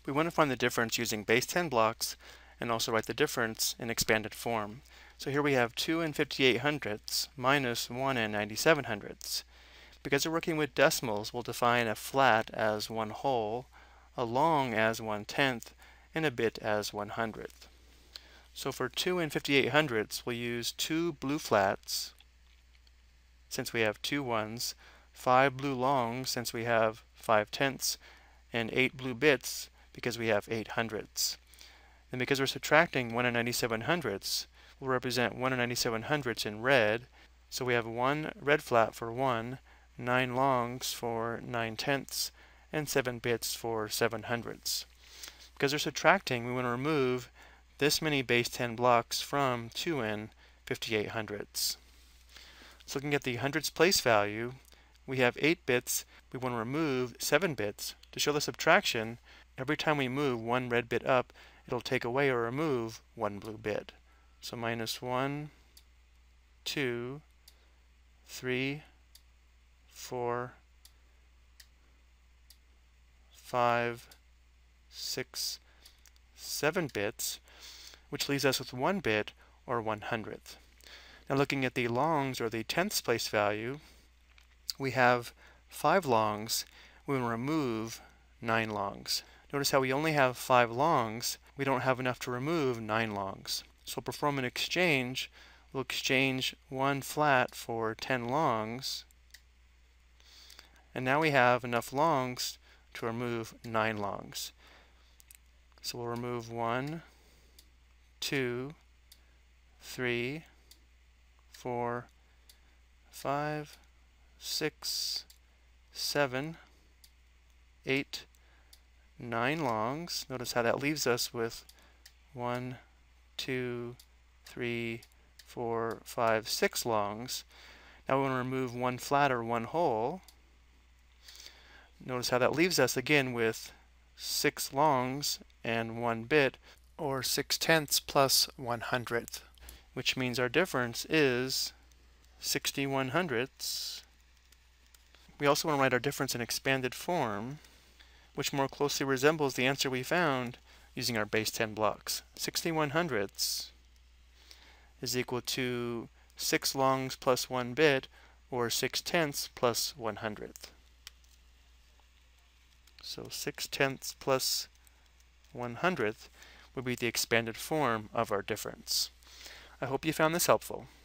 We want to find the difference using base 10 blocks and also write the difference in expanded form. So here we have 2 and 58 hundredths minus 1 and 97 hundredths. Because we're working with decimals, we'll define a flat as 1 whole, a long as 1/10, and a bit as 1/100th. So for 2 and 58 hundredths, we'll use 2 blue flats, since we have 2 ones, 5 blue longs, since we have 5/10ths, and 8 blue bits, because we have 8 hundredths. And because we're subtracting 1 and 97 hundredths, we'll represent 1 and 97 hundredths in red. So we have 1 red flat for 1, 9 longs for 9/10ths, and 7 bits for 7 hundredths. Because we're subtracting, we want to remove this many base 10 blocks from 2 and 58 hundredths. So looking at the hundredths place value, we have 8 bits. We want to remove 7 bits. To show the subtraction, every time we move 1 red bit up, it'll take away or remove 1 blue bit. So minus 1, 2, 3, 4, 5, 6, 7 bits, which leaves us with 1 bit or 1/100th. Now looking at the longs or the tenths place value, we have 5 longs. We will remove 9 longs. Notice how we only have 5 longs. We don't have enough to remove 9 longs. So we'll perform an exchange. We'll exchange 1 flat for 10 longs. And now we have enough longs to remove 9 longs. So we'll remove 1, 2, 3, 4, 5, 6, 7, 8, 9 longs. Notice how that leaves us with 1, 2, 3, 4, 5, 6 longs. Now we want to remove 1 flat or 1 whole. Notice how that leaves us again with 6 longs and 1 bit, or 6/10ths plus 1/100th, which means our difference is 61 hundredths. We also want to write our difference in expanded form, which more closely resembles the answer we found using our base 10 blocks. 61 hundredths is equal to 6 longs plus 1 bit, or 6/10ths plus 1/100th. So 6/10ths plus 1/100th would be the expanded form of our difference. I hope you found this helpful.